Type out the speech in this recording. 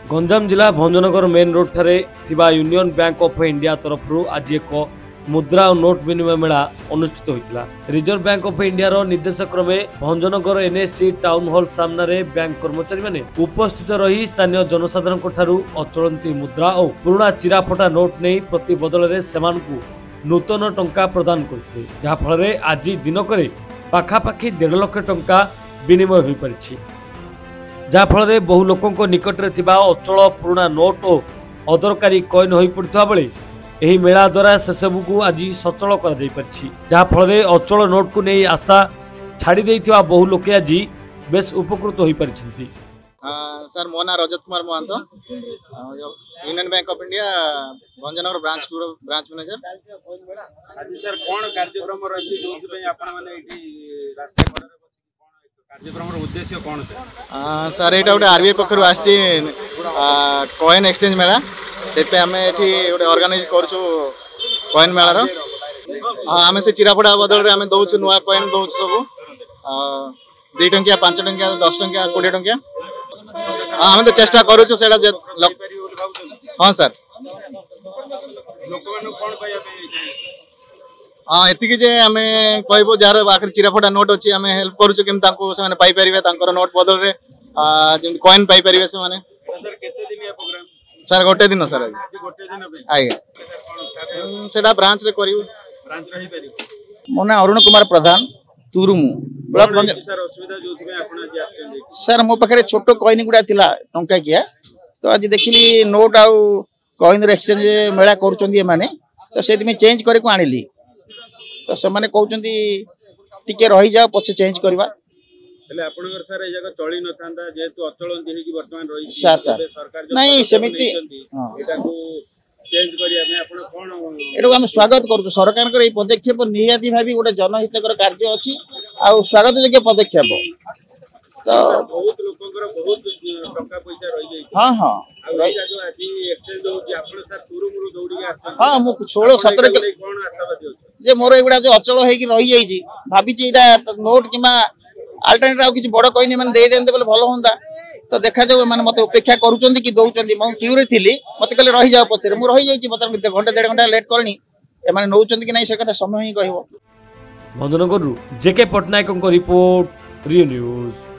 गंजाम जिला Bhanjanagar main road ठारे थिबा यूनियन बैंक ऑफ इंडिया तरफ आज एक मुद्रा और नोट विनिमय मेला अनुष्ठित होता। रिजर्व बैंक ऑफ इंडिया निर्देशक क्रमे भंजनगर एनएससी टाउन हॉल सामने बैंक कर्मचारी माने उपस्थित रही स्थानीय जनसाधारण ठारू अचलती मुद्रा और पुराना चिराफटा नोट नहीं प्रति बदल में नूतन टंका प्रदान करते, जहाँ फल आज दिनक पाखापाखि 1.5 लाख टंका विनिमय हो पारिछि, जहाँ फल बहु लोकों निकट में थिबा अचल पुराना नोट और अदरकारी कॉइन हो पड़ता बेले यही मेला द्वारा से सबू आज सचल कर जहाँ फल अचल नोट को नहीं आशा छाड़ी देइथिबा बहु लोके आज बेस उपकृत हो पारिछन्ति। सर मो ना Rajat Kumar Mahant, union bank of India Bhanjanagar branch टूर ब्रांच मैनेजर। आज सर कोन कार्यक्रम रही जोथि पे आपण माने एठी रास्ता कोन कार्यक्रम रो उद्देश्य कोन सर एटा गोटे आरबीआई पखरु आछि कॉइन एक्सचेंज मेला, तेपे हमें एठी गोटे ऑर्गेनाइज करछु कॉइन मेला रो। हमें से चिराफड़ा बदल रे हमें दउछु नुवा कॉइन दउछु सब 2 टंकिया 5 टंकिया 10 टंकिया 20 टंकिया। हमें तो चेष्टा करूछु सेडा। हां सर एतिकी जे हमें कहबो जार आखिर चिराफटा नोट अछि हमें हेल्प करूछु केम तांको से माने पाई परिबे तांकर नोट बदल रे जेम कॉइन पाई परिबे से माने। सर केते दिन या प्रोग्राम सर गोटे दिन सर आज गोटे दिन पे आगे सेडा ब्रांच रे करियो ब्रांच रही परिबो। मो ना अरुण कुमार प्रधान तुरुमु ब्लॉक भंजन। सर असुविधा जोथि पे आपण आज आछन सर मो पाखरे छोट कॉइन गुडा थिला टंका किया, तो आज देखिली नोट आउ कॉइन रे एक्सचेंज मेला करूचंदी माने, तो सेति में चेंज करे को आनिली, तो से माने कहउचंदी टिके रही जाओ पछे चेंज करबा। हेले आपनकर सर ए जगह चली न थांदा जेतु अचलंती हे कि वर्तमान रही सर सरकार नहीं सेमिति एटा को चेंज करिया में आपण कोन एटो हम स्वागत करू। सरकार कर ए पदक्षेप निहाती भाबी गोटे जनहितकर कार्य अछि आ स्वागत योग्य पदक्षेप। तो बहुत लोकंकर बहुत टंका पैसा रही जाई। हां हां जो आज एक्सचेंज हो कि आपण सर तुरुमुरु दौड़ी आछन। हां मु 16 17 कोन आशावादी हो जे मोर एगुडा जो अचल हे कि रही जाई छी, भाबी छी एटा नोट किमा अल्टरनेटिव किछि बड़ कॉइन मन दे देंते बोले भलो होंदा। तो देखा जाऊ माने मते अपेक्षा करूचंदी कि दउचंदी, मु क्यू रे थिली मते कहले रही जाओ पछरे मु रही जाई छी, मते घंटे 1.5 घंटा लेट करनी ए माने नउचंदी कि नहीं से कथा समय ही कहबो। Bhanjanagar JK Pattnaik report real news.